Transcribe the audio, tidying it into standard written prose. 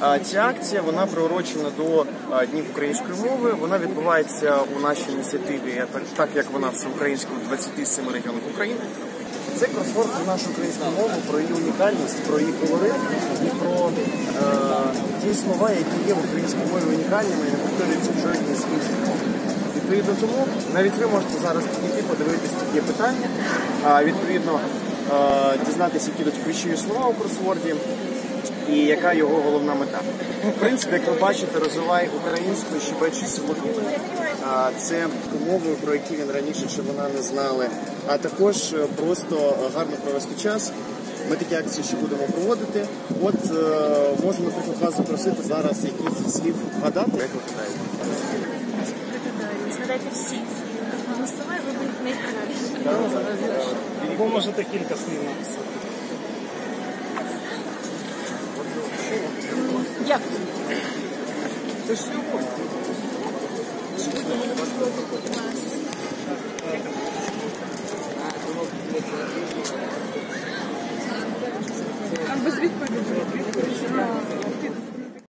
Ця акція, вона приурочена до Днів української мови. Вона відбувається у нашій ініціативі, так як вона всеукраїнська у 27 регіонах України. Це кросворд про нашу українську мову, про її унікальність, про її колорит і про ті слова, які є в українській мові унікальними і не повторюються в жодній з інших мов. Відповідно тому, навіть ви можете зараз підійти, подивитись такі питання, відповідно дізнатися, які тут ключові слова у кросворді і яка його головна мета. В принципі, як ви бачите, розвиває українську щебечі слухи. Це умови, про які він раніше чи вона не знали, а також просто гарно провести час. Ми такі акції ще будемо проводити. От можемо, наприклад, вас запросити зараз якісь зі слів вгадати. Як ви гадаєте? Згадайте всі слова, і ви будете найкраще. Або можете кілька слів написати. Дякую. Це ж сьогодні. Без відповіді.